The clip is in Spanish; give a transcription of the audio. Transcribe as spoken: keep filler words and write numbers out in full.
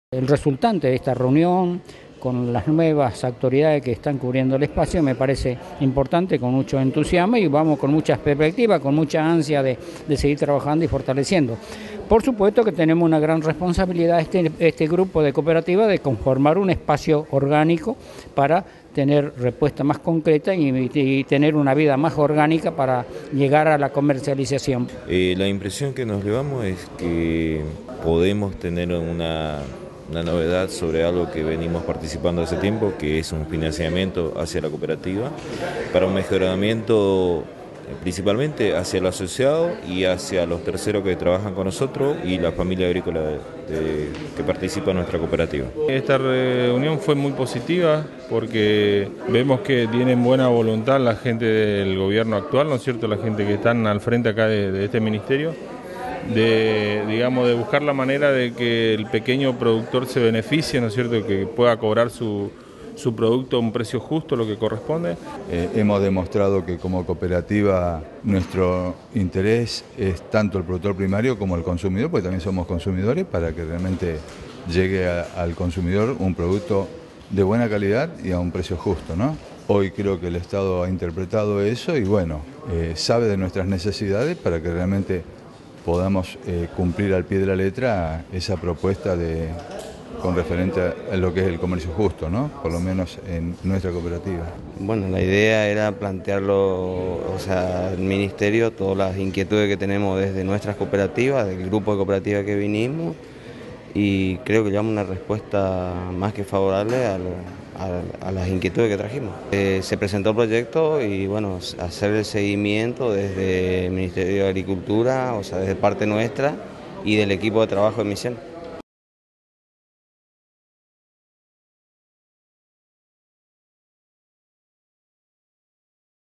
El resultante de esta reunión con las nuevas autoridades que están cubriendo el espacio me parece importante, con mucho entusiasmo, y vamos con muchas perspectivas, con mucha ansia de, de seguir trabajando y fortaleciendo. Por supuesto que tenemos una gran responsabilidad este, este grupo de cooperativas de conformar un espacio orgánico para tener respuesta más concreta y, y tener una vida más orgánica para llegar a la comercialización. Eh, la impresión que nos llevamos es que podemos tener una... una novedad sobre algo que venimos participando hace tiempo, que es un financiamiento hacia la cooperativa, para un mejoramiento principalmente hacia el asociado y hacia los terceros que trabajan con nosotros y la familia agrícola de, de, que participa en nuestra cooperativa. Esta reunión fue muy positiva porque vemos que tienen buena voluntad la gente del gobierno actual, ¿no es cierto?, la gente que están al frente acá de, de este ministerio, de, digamos, de buscar la manera de que el pequeño productor se beneficie, ¿no es cierto?, que pueda cobrar su, su producto a un precio justo, lo que corresponde. Eh, hemos demostrado que como cooperativa nuestro interés es tanto el productor primario como el consumidor, porque también somos consumidores, para que realmente llegue a, al consumidor un producto de buena calidad y a un precio justo, ¿no? Hoy creo que el Estado ha interpretado eso y bueno, eh, sabe de nuestras necesidades para que realmente podamos eh, cumplir al pie de la letra esa propuesta de, con referente a lo que es el comercio justo, ¿no? Por lo menos en nuestra cooperativa. Bueno, la idea era plantearlo, o sea, el ministerio, todas las inquietudes que tenemos desde nuestras cooperativas, del grupo de cooperativas que vinimos, y creo que llevamos una respuesta más que favorable a, lo, a, a las inquietudes que trajimos. Eh, se presentó el proyecto y bueno, hacer el seguimiento desde el Ministerio de Agricultura, o sea, desde parte nuestra y del equipo de trabajo de Misión.